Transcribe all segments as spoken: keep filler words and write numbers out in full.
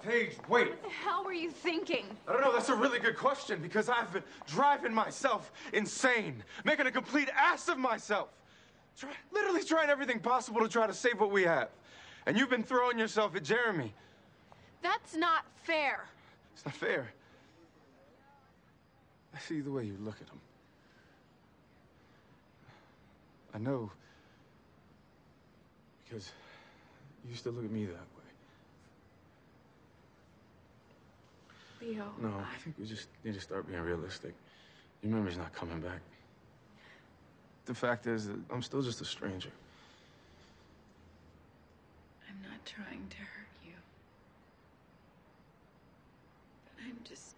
Paige, wait. What the hell were you thinking? I don't know, that's a really good question because I've been driving myself insane, making a complete ass of myself. Try, literally trying everything possible to try to save what we have. And you've been throwing yourself at Jeremy. That's not fair. It's not fair. I see the way you look at him. I know because you used to look at me that way. Leo. No, I think we just need to start being realistic. Your memory's not coming back. The fact is that I'm still just a stranger. I'm not trying to hurt you. But I'm just...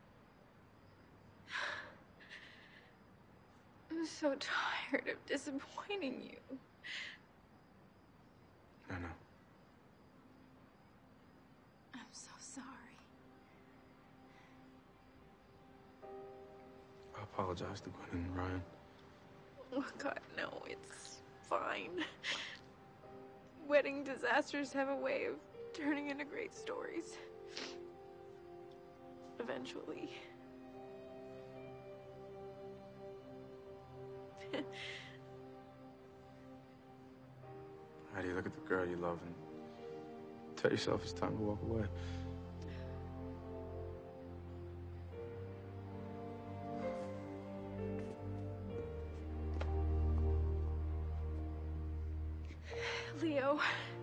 I'm so tired of disappointing you. I know. I'm so sorry. I apologize to Gwen and Ryan. Oh, God, no, it's fine. Wedding disasters have a way of turning into great stories. Eventually. How do you look at the girl you love and tell yourself it's time to walk away? Leo,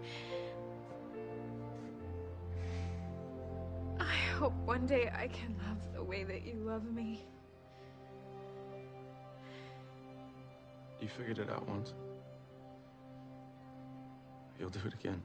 I hope one day I can love the way that you love me. You figured it out once. You'll do it again.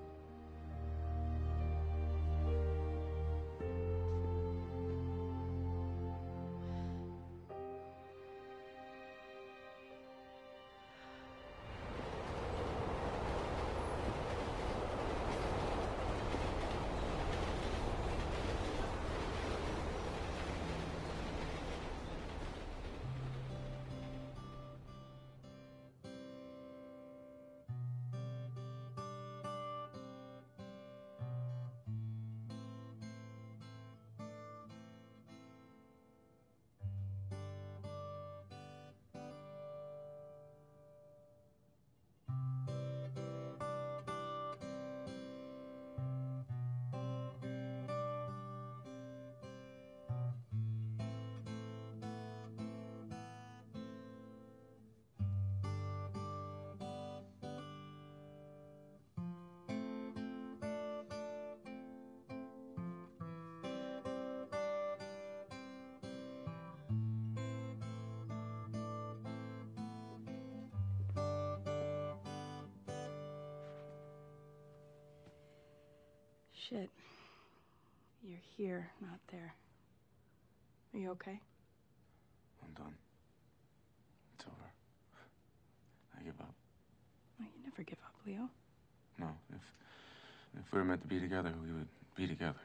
Shit. You're here, not there. Are you okay? I'm done. It's over. I give up. Well, you never give up, Leo. No, if if we were meant to be together, we would be together.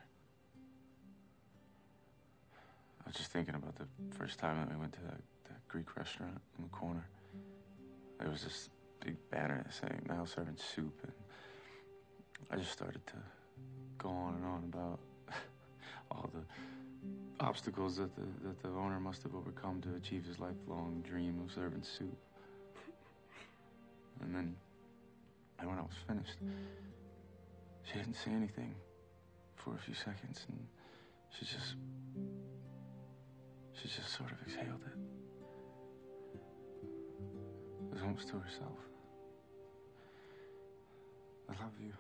I was just thinking about the first time that we went to that, that Greek restaurant in the corner. There was this big banner saying, now serving soup, and I just started to go on and on about all the obstacles that the, that the owner must have overcome to achieve his lifelong dream of serving soup. And then, and when I was finished, she didn't say anything for a few seconds, and she just, she just sort of exhaled it. It was almost to herself. I love you.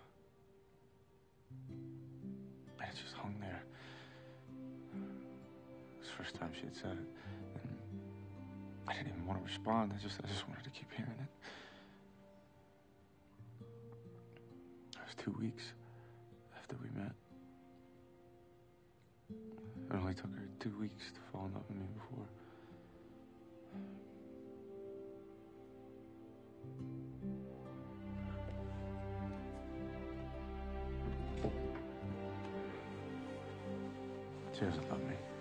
And it just hung there. It was the first time she had said it. And I didn't even want to respond. I just, I just wanted to keep hearing it. It was two weeks after we met. It only took her two weeks to fall in love with me before. She doesn't love me.